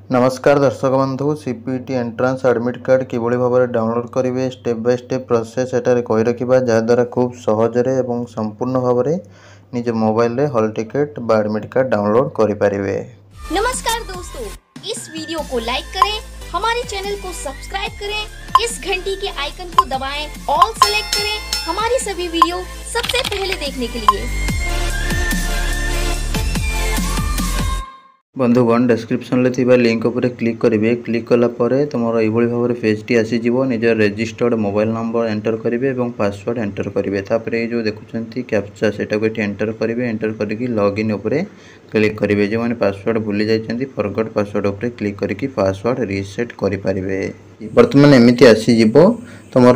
नमस्कार दर्शक बंधु सीपीटी एंट्रांस एडमिट कार्ड किभली भाव में डाउनलोड करेंगे स्टेप बाय स्टेप प्रोसेस एटारे कही रखा जहाद्वारा खूब सहजरे एवं संपूर्ण भाव में निज मोबाइल रे हॉल टिकट बा एडमिट कार्ड डाउनलोड करें। नमस्कार दोस्तों, इस वीडियो को लाइक करें, हमारे चैनल को सब्सक्राइब करें, इस घंटी के आइकन को दबाएं, ऑल सेलेक्ट करें हमारी सभी वीडियो सबसे पहले देखने के लिए। बंधुगण डिस्क्रिप्शन रे लिंक उपर क्लिक करेंगे। क्लिक कलापर तुम ये भाव में पेजटी आसीज निज रजिस्टर्ड मोबाइल नंबर एंटर करेंगे और पासवर्ड एंटर करेंगे। तापर ये जो देखुं कैप्चा से एंटर करेंगे। एंटर करके लॉगिन उपर क्लिक करेंगे। जो मैंने पासवर्ड भूली जाइए फॉरगॉट पासवर्ड उपर क्लिक करके पासवर्ड रीसेट करेंगे। बर्तमान एमती आसीज तुम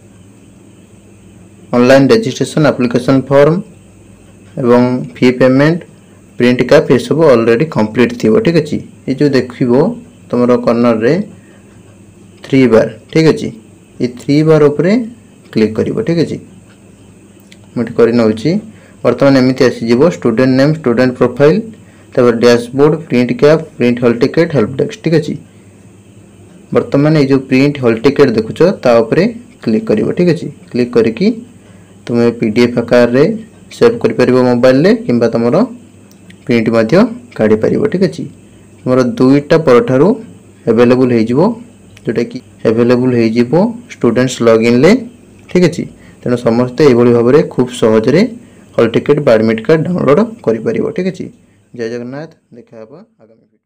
ऑनलाइन रजिस्ट्रेशन एप्लिकेशन फॉर्म एवं फी पेमेंट प्रिंट कैप ये सब ऑलरेडी कंप्लीट थी। ठीक अच्छे ये जो देख तुम कॉर्नर रे 3 बार ठीक अच्छे ये 3 बार उपर क्लिक कर। ठीक अच्छे मुझे कर बर्तमान एमती आसीज student name student profile tab dashboard print cap print hall ticket help desk. ठीक अच्छे बर्तमान ये जो प्रिंट हॉल टिकट देखुच ताऊपर क्लिक कर। ठीक अच्छे क्लिक करके तुम पीडीएफ आकार रे सेव कर मोबाइल रे किंबा तुम प्रिंट काढ़ी पार। ठीक अच्छे तुम 2टा परठारू एवेलेबल जोटा कि एवेलेबल हो स्टूडेंट्स लॉगिन ले। ठीक अच्छे तेणु समस्ते ये भाव में खूब सहजरे हॉल टिकट बा एडमिट कार्ड डाउनलोड कर। ठीक अच्छे जय जगन्नाथ देखा आगामी।